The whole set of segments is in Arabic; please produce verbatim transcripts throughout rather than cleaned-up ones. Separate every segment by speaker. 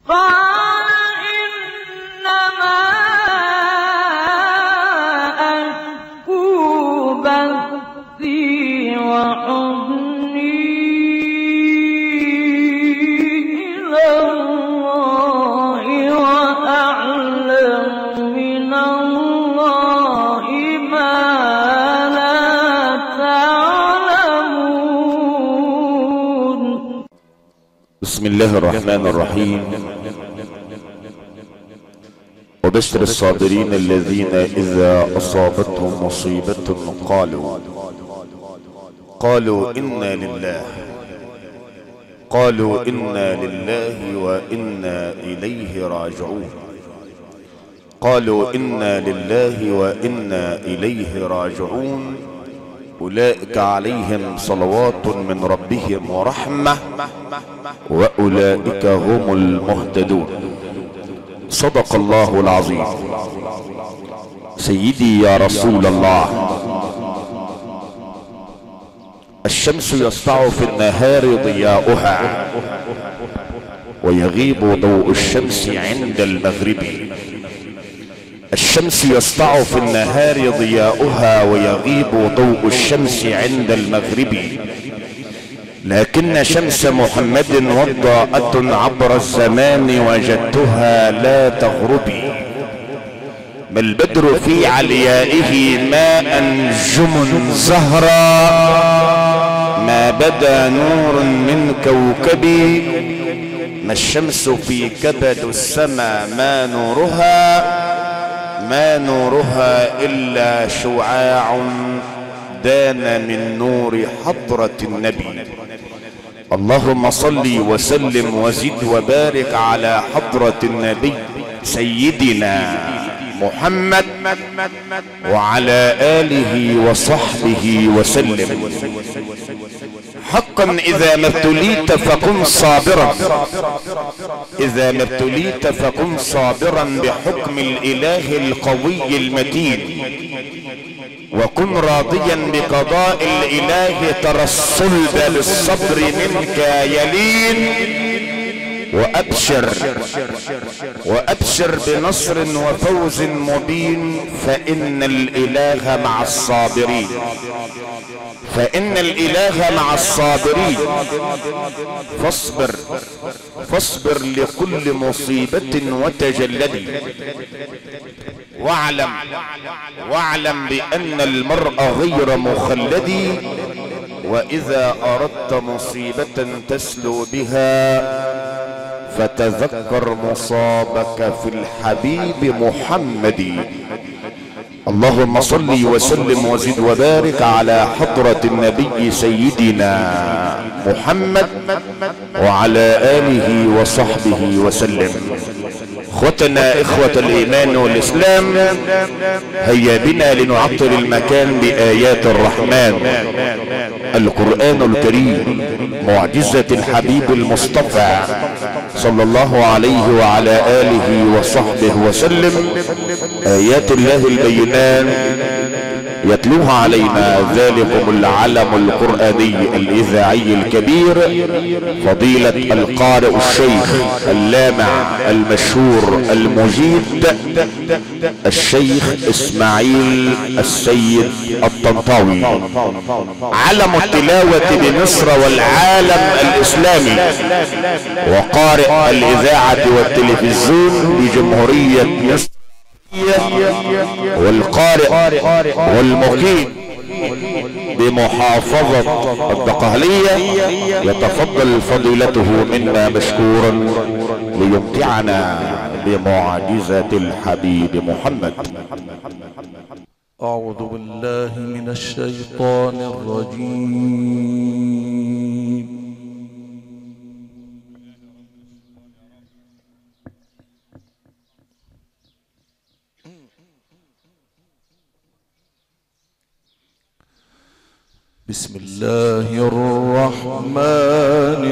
Speaker 1: بسم الله الرحمن الرحيم. وبشر الصابرين الذين إذا أصابتهم مصيبة قالوا قالوا إنا لله قالوا إنا لله وإنا إليه راجعون قالوا إنا لله وإنا إليه راجعون أولئك عليهم صلوات من ربهم ورحمة وأولئك هم المهتدون. صدق الله العظيم. سيدي يا رسول الله، الشمس يسطع في النهار ضياؤها ويغيب ضوء الشمس عند المغرب. الشمس يسطع في النهار ضياؤها ويغيب ضوء الشمس عند المغرب، لكن شمس محمد وضاءة عبر الزمان وجدتها لا تغربي. ما البدر في عليائه ما أنجم زهرا، ما بدا نور من كوكبي. ما الشمس في كبد السما ما نورها، ما نورها إلا شعاع دان من نور حضرة النبي. اللهم صل وسلم وزد وبارك على حضرة النبي سيدنا محمد وعلى آله وصحبه وسلم. حقا إذا ما ابتليت فكن صابرا، إذا ما ابتليت فكن صابرا بحكم الإله القوي المتين، وكن راضيا بقضاء الإله ترى الصلب بالصبر منك يلين. وأبشر وأبشر بنصر وفوز مبين، فإن الإله مع الصابرين، فإن الإله مع الصابرين. فاصبر فاصبر لكل مصيبة وتجلدي، واعلم واعلم بأن المرء غير مخلد. وإذا أردت مصيبة تسلو بها فتذكر مصابك في الحبيب محمد. اللهم صل وسلم وزد وبارك على حضرة النبي سيدنا محمد وعلى آله وصحبه وسلم. اخوتنا اخوة الايمان والاسلام، هيا بنا لنعطر المكان بآيات الرحمن. القرآن الكريم معجزة الحبيب المصطفى صلى الله عليه وعلى آله وصحبه وسلم. آيات الله البينان يتلوها علينا ذلكم العلم القرآني الإذاعي الكبير فضيلة القارئ الشيخ اللامع المشهور المجيد الشيخ اسماعيل السيد الطنطاوي، علم التلاوة بمصر والعالم الإسلامي، وقارئ الإذاعة والتلفزيون بجمهورية مصر، والقارئ والمقيم بمحافظة الدقهلية. يتفضل فضيلته منا مشكورا ليمتعنا بمعجزة الحبيب محمد.
Speaker 2: أعوذ بالله من الشيطان الرجيم. بسم الله الرحمن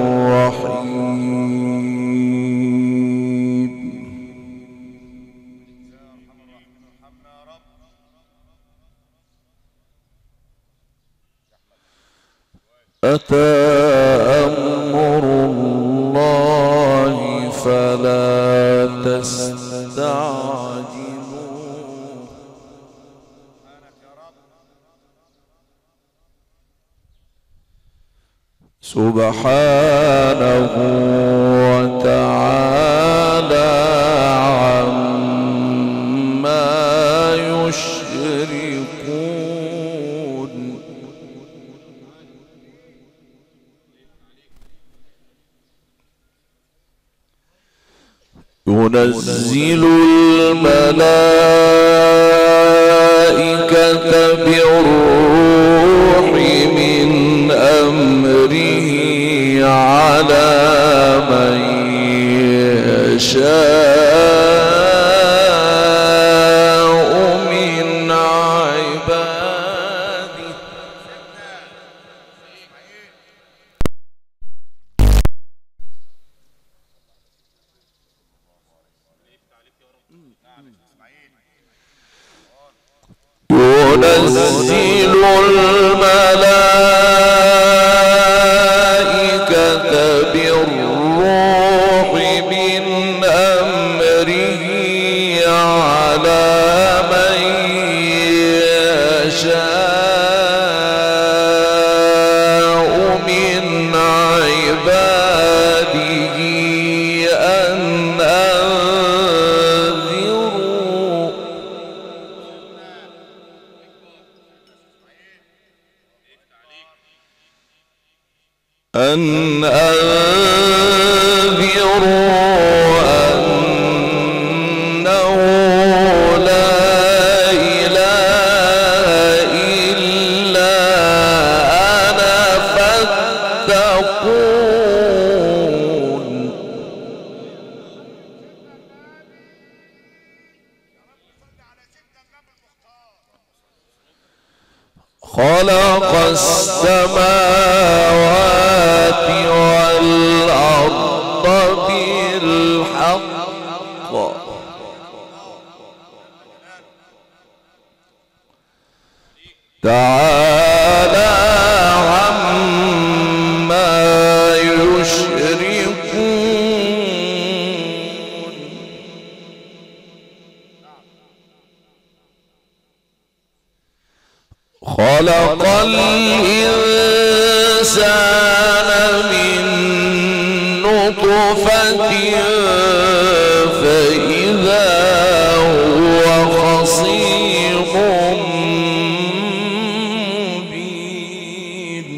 Speaker 2: الرحيم. أتى أمر الله فلا فلا تستعجلوا سبحانه وتعالى عما يشركون. ينزل الملائكة بالروح من أمره على من يشاء من عباده ينزل الملائكة بالروح من أمره على من يشاء من عباده أن أنذروا أن أنذروا أنه لا إله إلا أنا فاتقون. خلق السماوات والأرض بالحق تعالى عما يشركون. خلق الإنسان من نطفة فإذا هو خصيم مبين.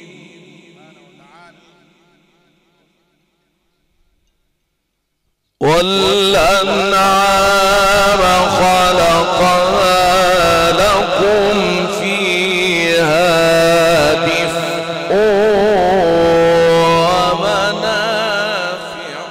Speaker 2: والأنعام خلقها لكم فيها دفء ومنافع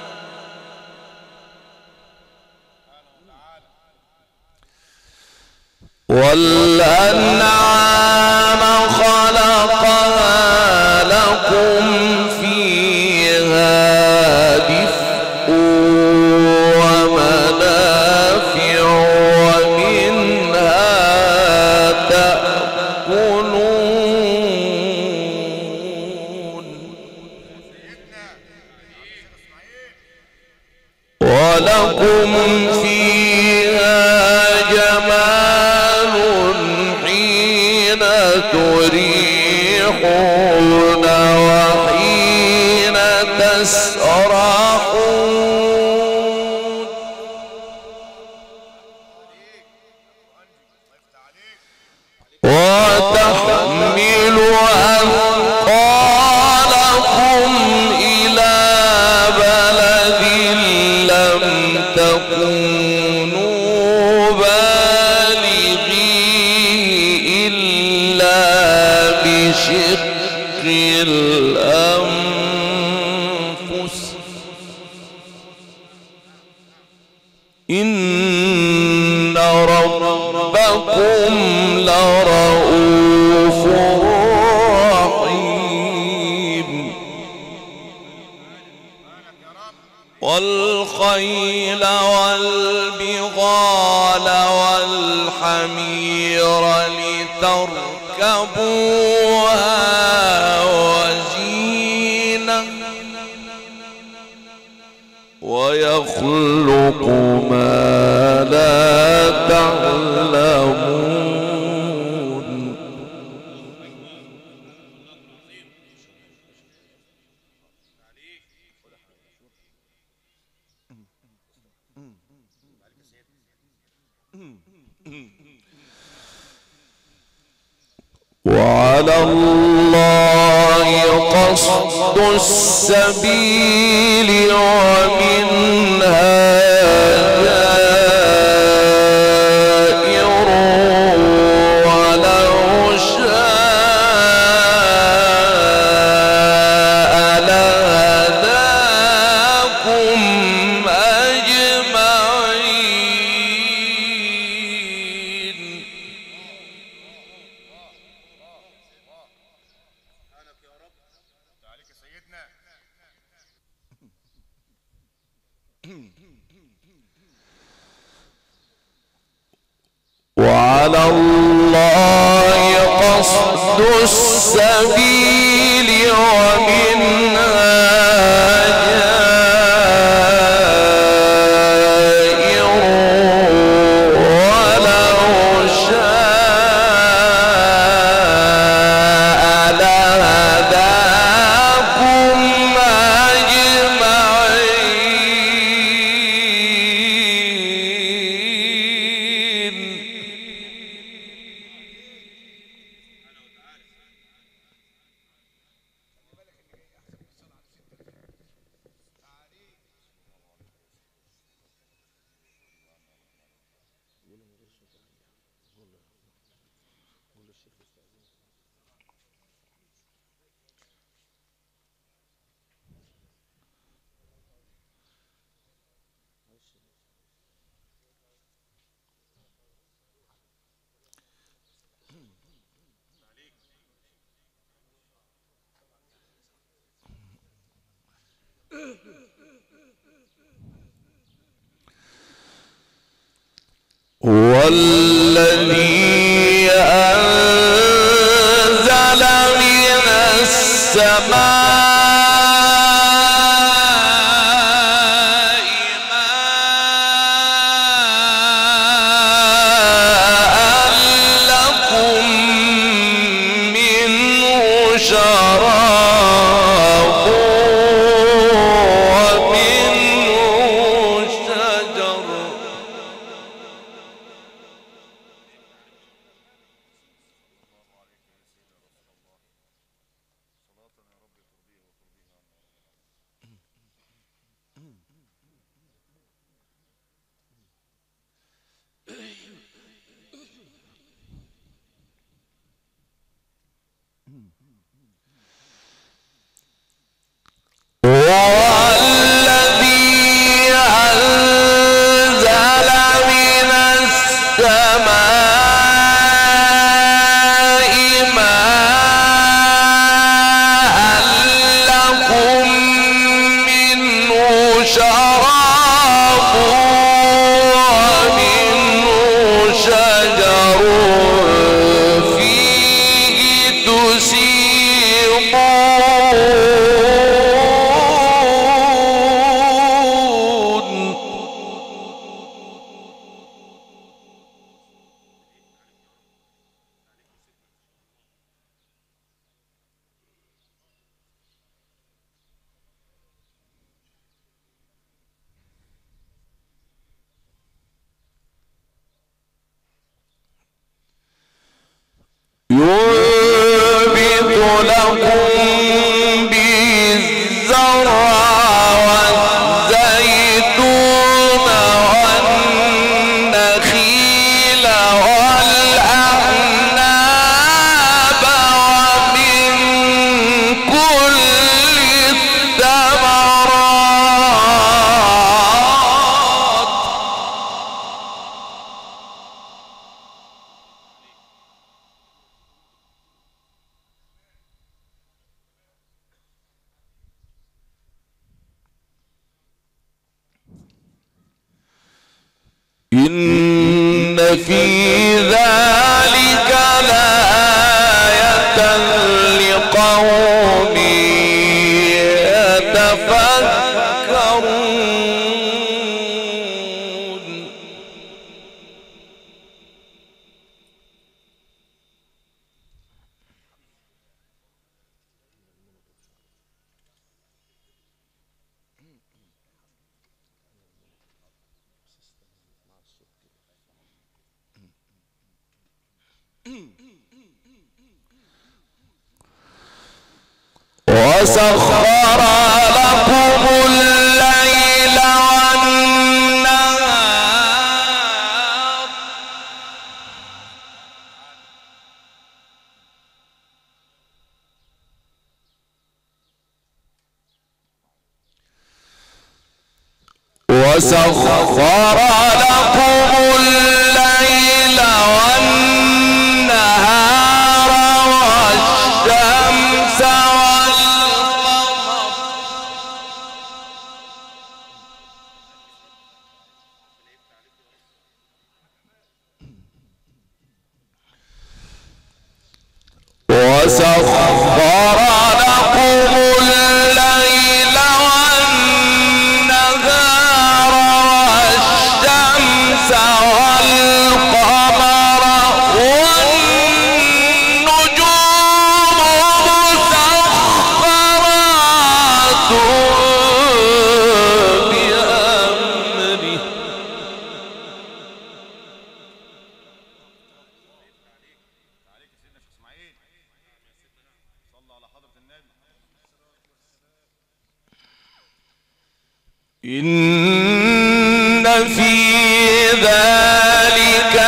Speaker 2: والأنعام خلقها لكم فيها دفء ومنافع ومنها تأكلون ولكم فيها جمال حين تريحون وحين تسرحون. وتحمل أثقالكم إلى بلد لم تكونوا بالغيه إلا بشق الأنفس إن ربكم لرؤوف رحيم. والخيل والبغال والحمير لتركبوها. وزينة ويخلق ما لا تعلمون. وعلى الله قصد السبيل ومنها جائر ولو شاء لهداكم أجمعين. وعلى الله قصد السبيل ومنها جائر ولو شاء لهداكم أجمعين. والذي أنزل من السماء ماء لكم منه شراب ومنه شجر والذي أنزل من السماء ماء لكم منه شراب ومنه شجر فيه تسيمون. ينبت لكم به الزرع والزيتون والنخيل والأعناب ومن كل الثمرات إن في ذلك لآية لقوم يتفكرون. وسخر لكم الليل والنهار وسخر لكم الليل والنهار والشمس والقمر وسخر لكم الليل والنهار والشمس والقمر والنجوم مسخرات بأمره إن في ذلك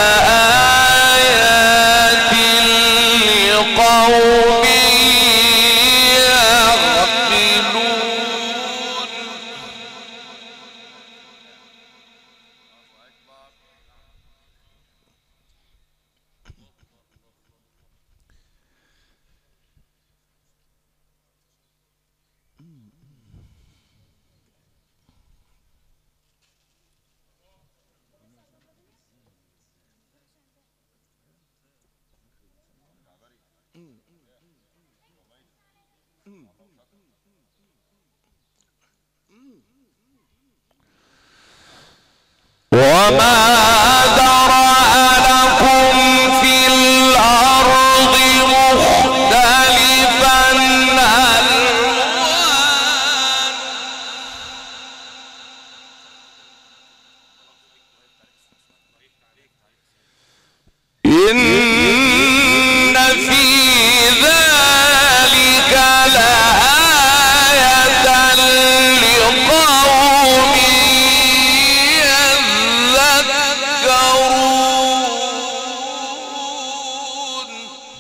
Speaker 2: لآيات لقوم يعقلون وما ذرأ لكم في الأرض مختلفا ألوان إن في ذلك لآية لقوم يذكرون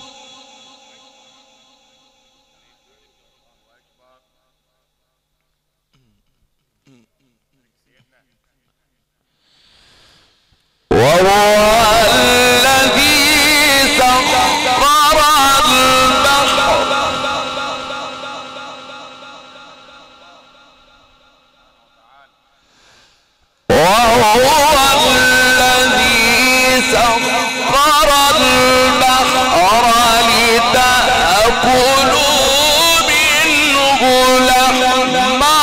Speaker 2: وهو الذي سخر البحر وهو الذي سخر البحر لتأكلوا منه لحما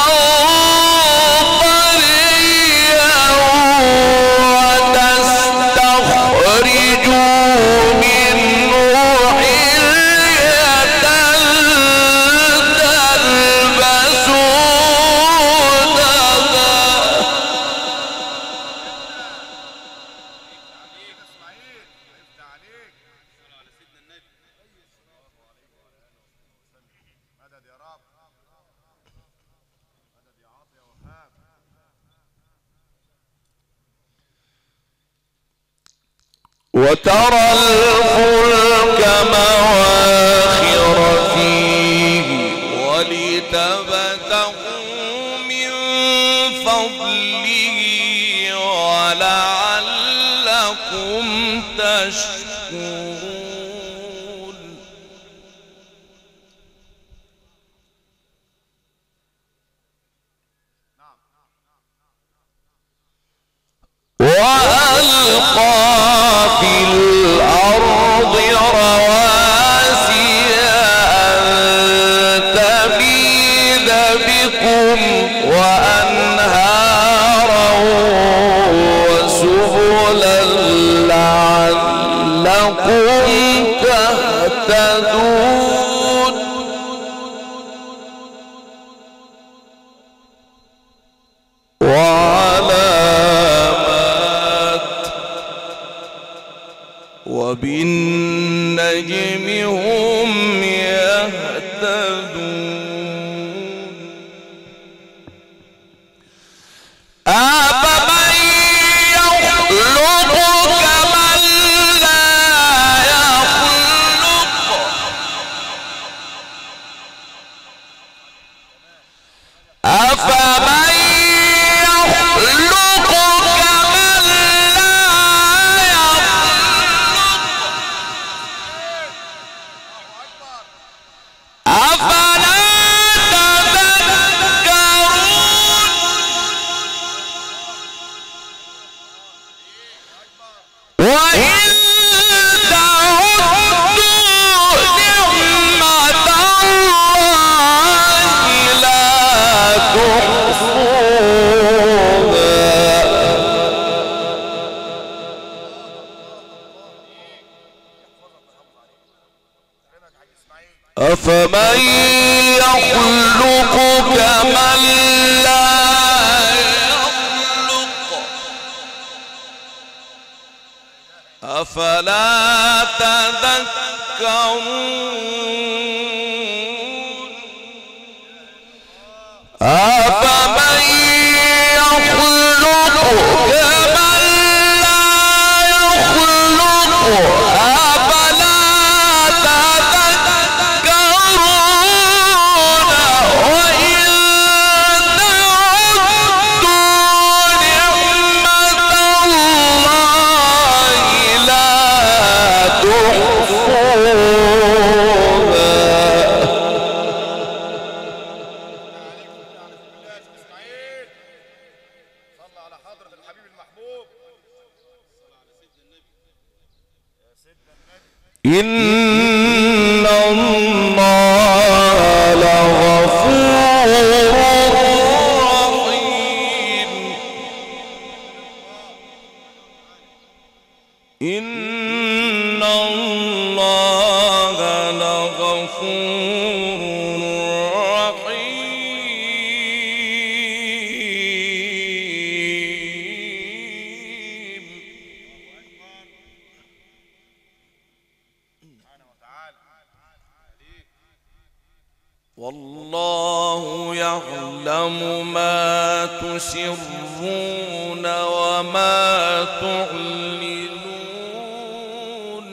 Speaker 2: طريا وتستخرجوا منه حلية تلبسونها وترى الفلك مواخر فيه ولتبتغوا من فضله ولعلكم تشكرون وألقى في الأرض رواسي أن تميد بكم وأنهارا أفمن يخلق كمن لا يخلق أفلا تذكرون أفمن يخلق كمن لا يخلق أفلا تذكرون وإن تعدوا نعمة الله لا تحصوها. إن الله لغفور رحيم. إن الله لغفور رحيم. والله يعلم ما تسرون وما تعلنون.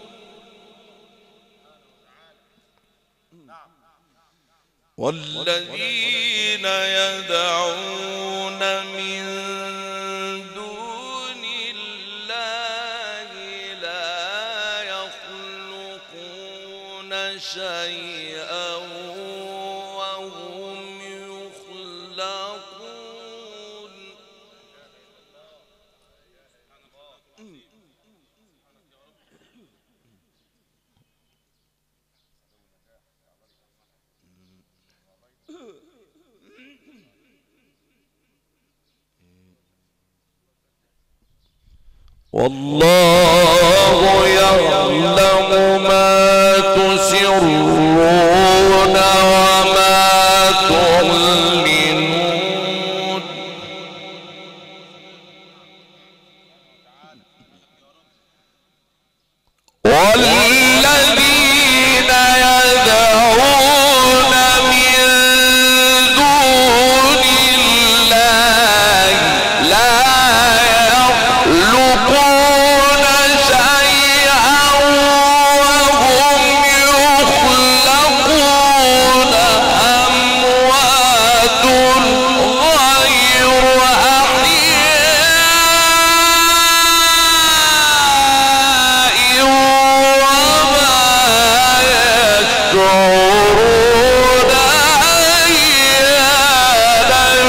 Speaker 2: والذين يدعون من دون الله لا يخلقون شيئا وهم يخلقون. والله يعلم ما تسرون وما تعلنون. والذين يدعون من دون الله لا يخلقون شيئا وهم يخلقون أموات غير أحياء وما يشعرون أيان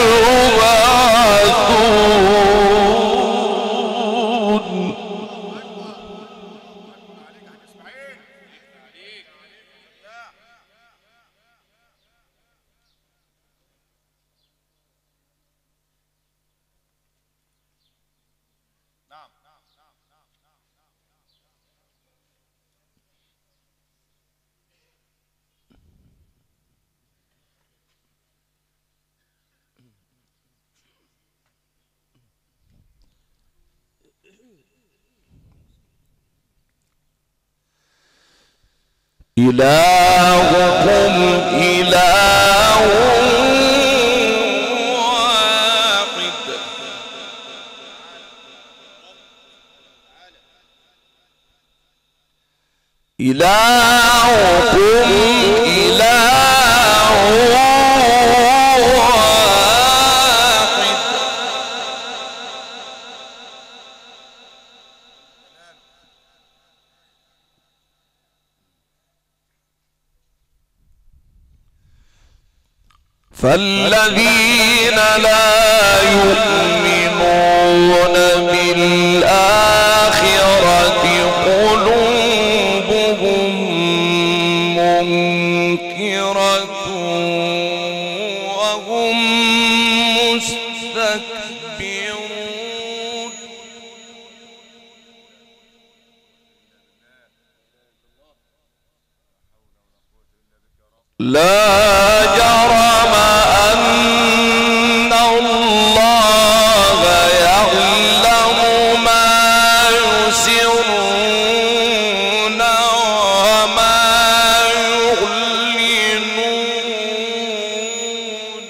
Speaker 2: يبعثون. إلهكم إله واحد. إلهكم إله واحد. فالذين لا يؤمنون بالآخرة قلوبهم منكرة وهم مستكبرون. لا جرم أن الله يعلم ما يسرون وما يعلنون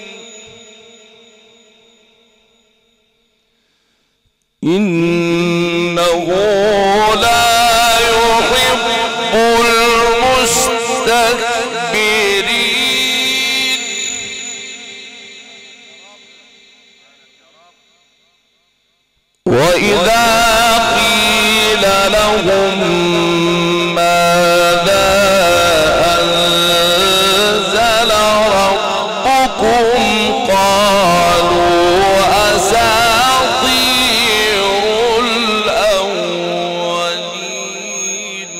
Speaker 2: إنه لا يحب المستكبرين وإذا قيل لهم ماذا أنزل ربكم قالوا أساطير الأولين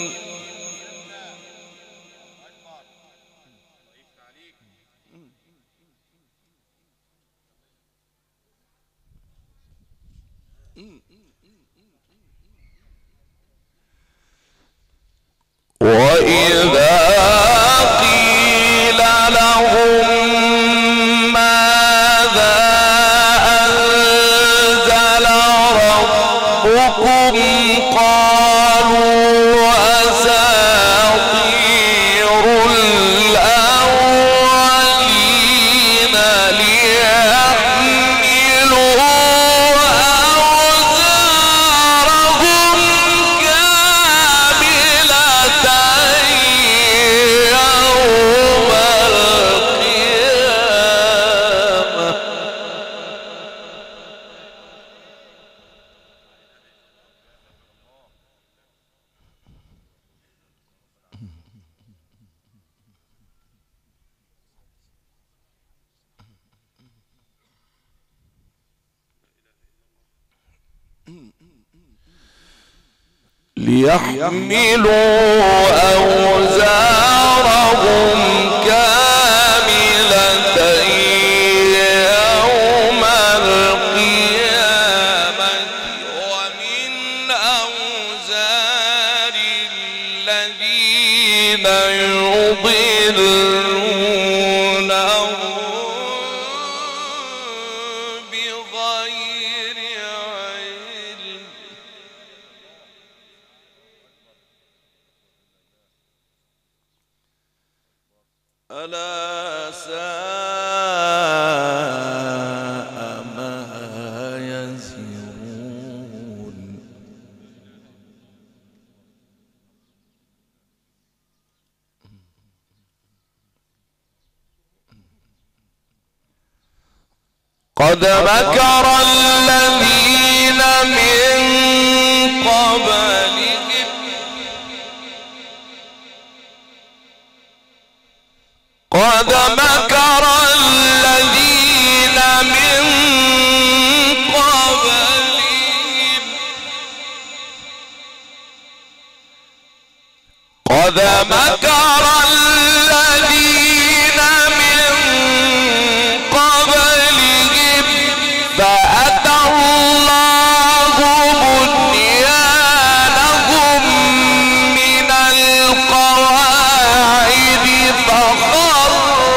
Speaker 2: وإذا قيل لهم ماذا أنزل ربكم قالوا أساطير الأولين ليحملوا أوزارهم كاملة يوم القيامة ليحملوا أوزارهم كاملة يوم القيامة ومن أوزار الذين يضلونهم بغير علم ألا ساء ما يزرون قد مكر الذين من قبلهم قد مكر الذين من قبلهم قد مكر الذين من قبلهم فأتى الله بنيانهم من القواعد فخر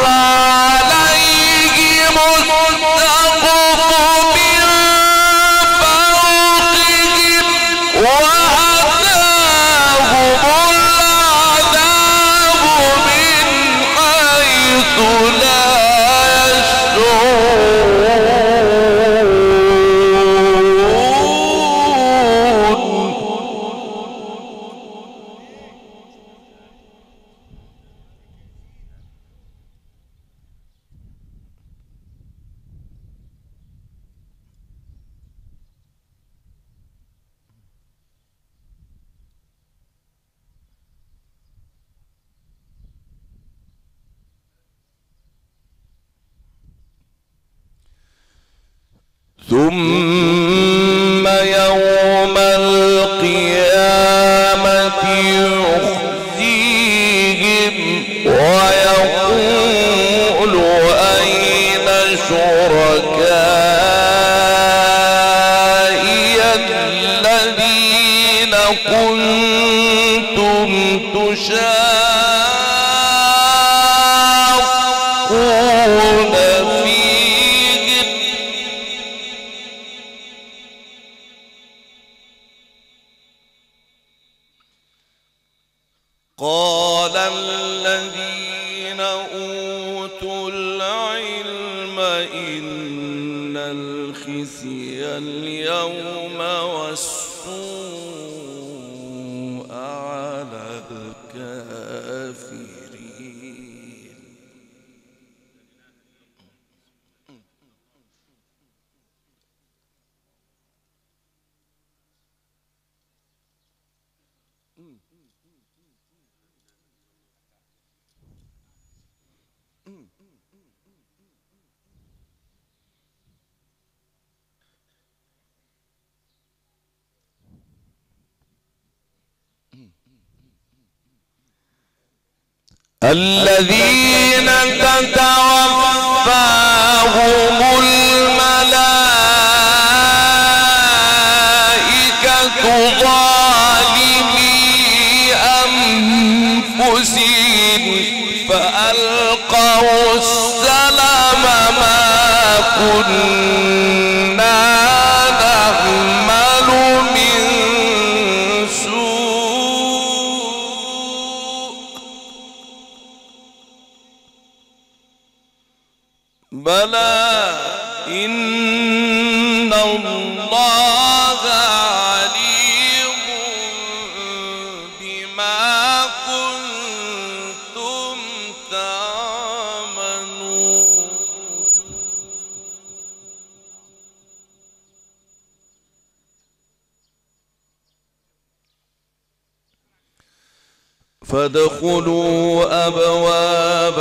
Speaker 2: عليهم السقف من فوقهم وأتاهم العذاب من حيث لا ثم يوم القيامة يخزيهم ويقول أين شركائي الذين كنتم تشاقون قال الذين أوتوا العلم إن الخزي اليوم والسوء على الكافرين. الذين تتوفاهم الملائكة ظالمي أنفسهم فألقوا السلم ما كنا نعمل من بلى إن الله عليم بما كنتم تعملون. فادخلوا أبواب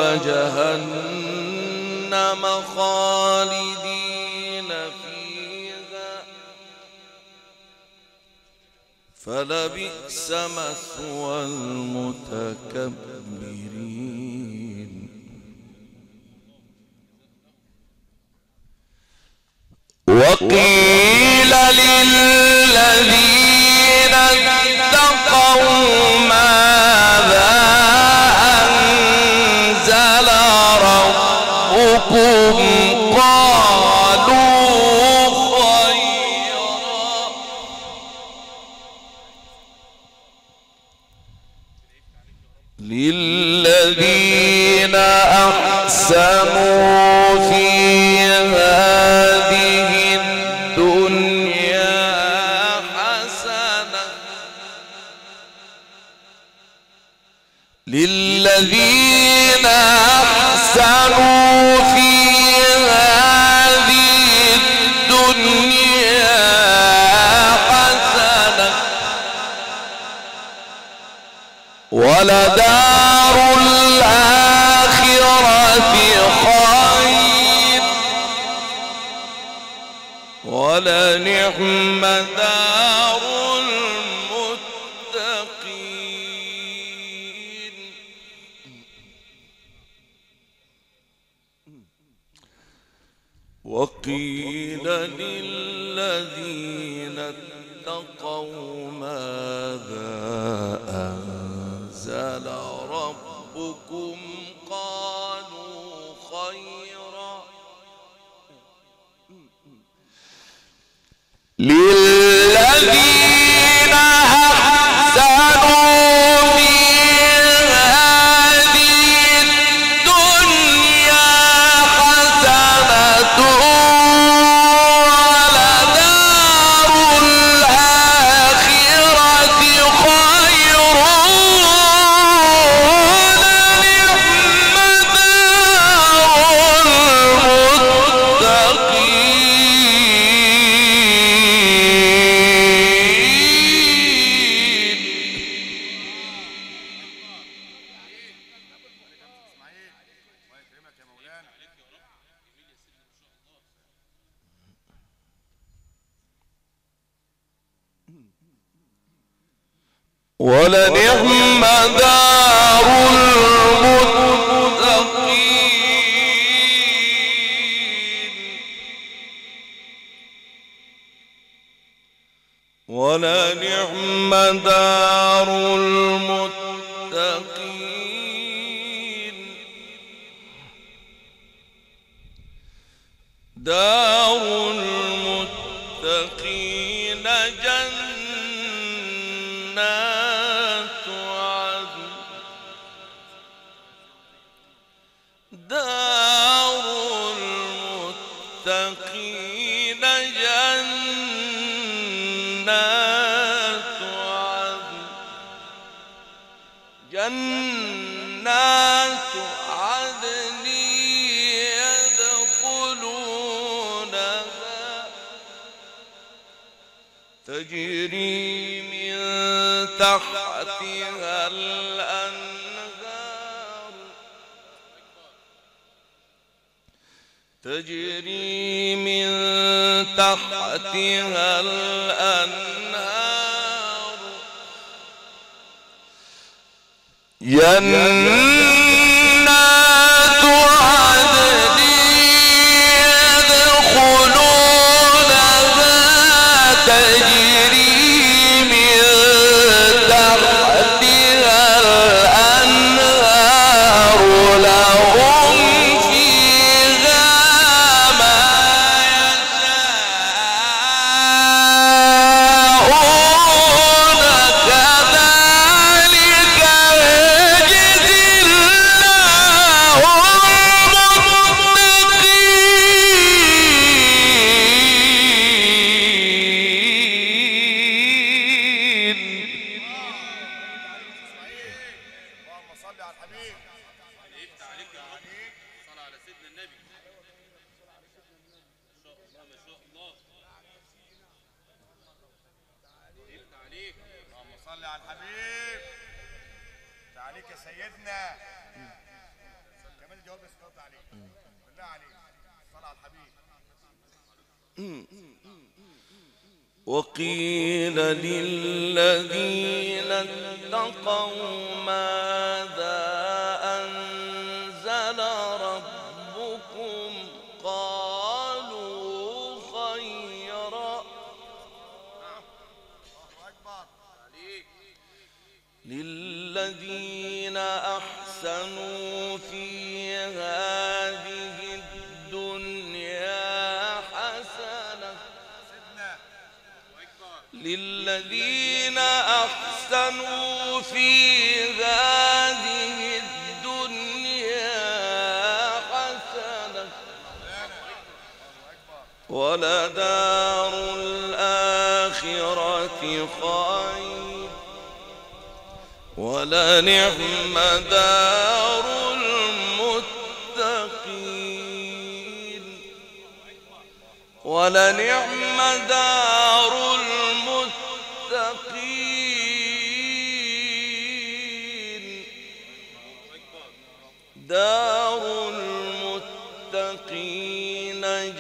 Speaker 2: جهنم خالدين فيها فلبئس مثوى المتكبرين. وقيل للذين اتقوا ماذا أنزل ربكم قالوا خيرا للذين أحسنوا في هذه الدنيا حسنة للذين أحسنوا في هذه الدنيا حسنة ولدار الآخرة خير ولنعم دار المتقين. وقيل للذين اتقوا ماذا أنزل ربكم قالوا خيرا للذين أحسنوا في هذه الدنيا حسنة ولدار الآخرة خير ولنعم دار ولنعم دار المتقين. ولنعم دار المتقين. دار المتقين جنات عدن جنات عدن يدخلونها تجري من تحتها الأنهار تجري من تحتها الأنهار جنات عدن يدخلونها تجري من تحتها الأنهار لهم فيها ما يشاءون كذلك يجزي الله المتقين.
Speaker 3: اللهم صل على الحبيب.
Speaker 4: يفتح عليك يا عليك صلاة على سيدنا النبي. ما شاء الله ما شاء الله. يفتح عليك.
Speaker 3: اللهم صل على الحبيب. عليك يا سيدنا. كمان الجواب بس جاوبت عليك. بالله عليك. صل على الحبيب.
Speaker 2: وقيل للذين اتقوا ماذا أنزل ربكم قالوا خيرا للذين أحسنوا في هذه الدنيا حسنة للذين أحسنوا في هذه الدنيا حسنة ولدار الآخرة خير ولنعم دار المتقين ولنعم دار المتقين دار المتقين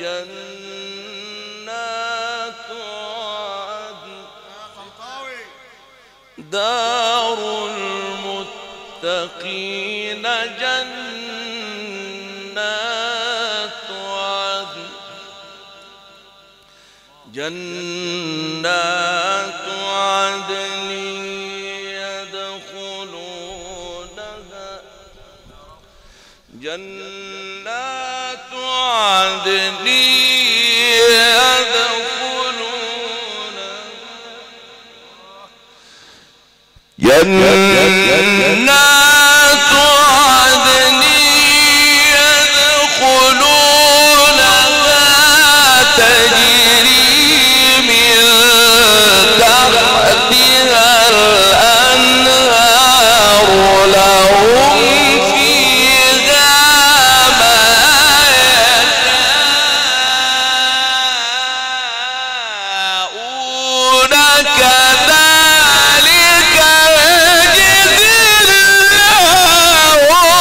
Speaker 2: جنات عدن دار المتقين جنات عدن جنات عدن يدخلونها جنات عدن يدخلونها جنات عدن يدخلونها تجري من تحتها الأنهار لهم فيها ما يشاءون كذلك يجزي الله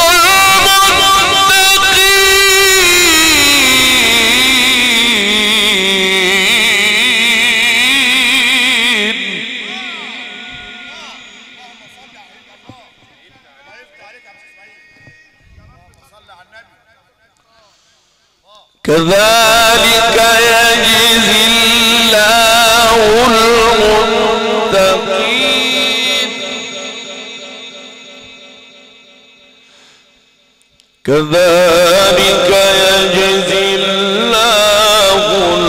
Speaker 2: المتقين.
Speaker 3: الله يفتح عليك يا عم اسماعيل. اللهم صل على النبي.
Speaker 2: كذلك يجزي الله المتقين كذلك يجزي الله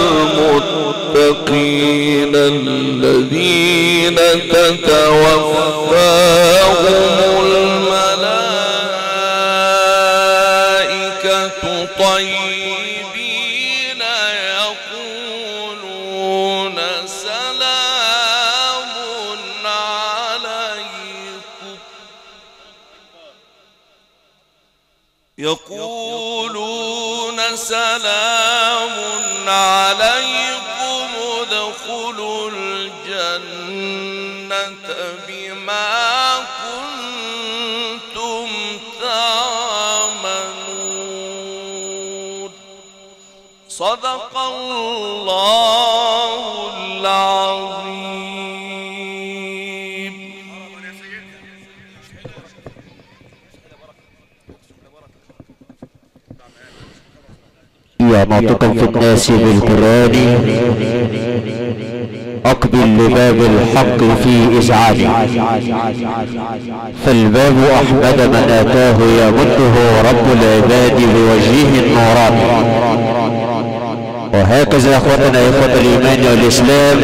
Speaker 2: المتقين الذين تتوفاهم الملائكة طيبين يقولون سلام عليكم يقولون سلام عليكم ادخلوا الجنة بما كنتم تعملون. صدق الله العظيم.
Speaker 5: يا ناطقا في الناس بالقرآن أقبل لباب الحق في إزعاجه، فالباب أحمد من آتاه يمده رب العباد بوجهه النوراني. وهكذا اخوتنا اخوة الايمان والاسلام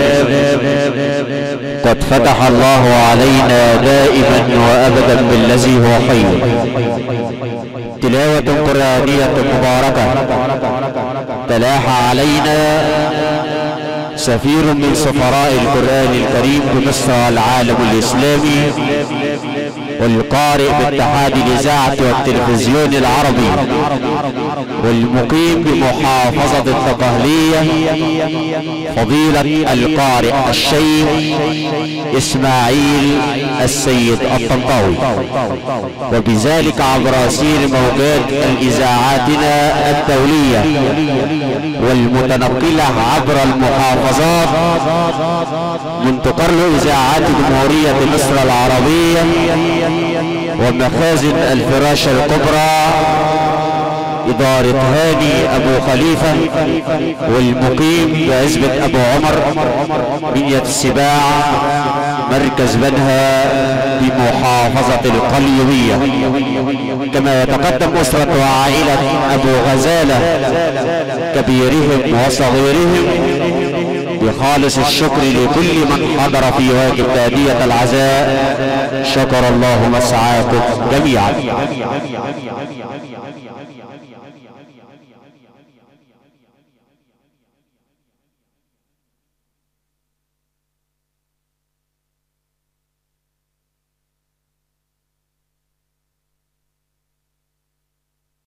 Speaker 5: قد فتح الله علينا دائما وابدا بالذي هو خير. تلاوة قرآنية مباركة تلاح علينا سفير من سفراء القرآن الكريم بمصر والعالم الاسلامي، والقارئ باتحاد الاذاعة والتلفزيون العربي، والمقيم بمحافظة الدقهلية، فضيلة القارئ الشيخ اسماعيل السيد الطنطاوي، وبذلك عبر سير موجات الاذاعاتنا الدولية والمتنقلة عبر المحافظات من تقر اذاعات جمهورية مصر العربية ومخازن الفراشة الكبرى إدارة هاني أبو خليفة، والمقيم بعزبة أبو عمر بنية السباع مركز بنها بمحافظة القليوبية. كما يتقدم أسرة وعائلة أبو غزالة كبيرهم وصغيرهم بخالص الشكر لكل من حضر في واجب تأدية العزاء. شكر الله مسعاكم جميعا.